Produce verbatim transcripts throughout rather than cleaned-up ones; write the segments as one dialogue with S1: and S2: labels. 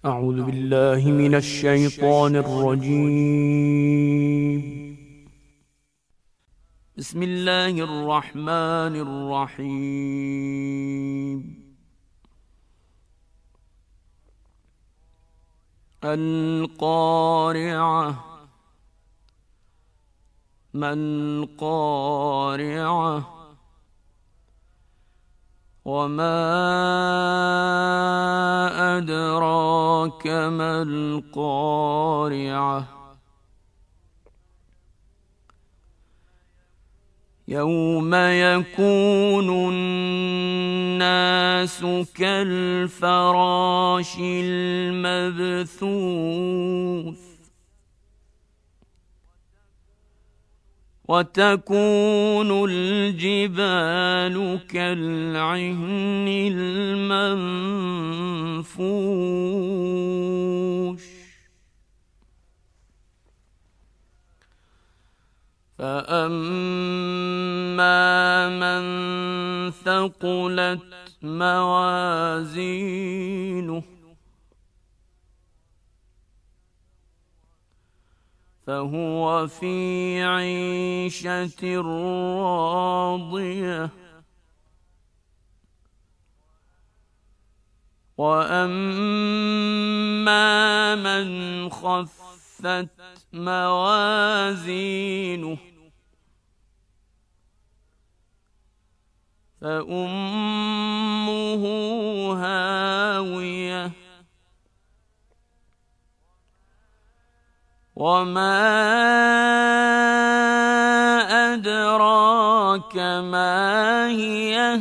S1: أعوذ بالله من الشيطان الرجيم. بسم الله الرحمن الرحيم. القارعة ما القارعة وما أدراك ما القارعة يوم يكون الناس كالفراش المبثوث وتكون الجبال كالعهن المنفوش فأما من ثقلت موازينه فهو في عيشة راضية وأما من خفت موازينه فأمه هاوية وما أدراك ما هي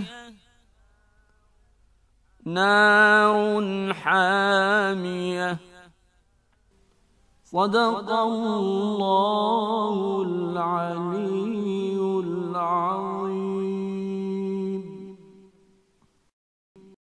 S1: نار حامية. صدق الله العليم.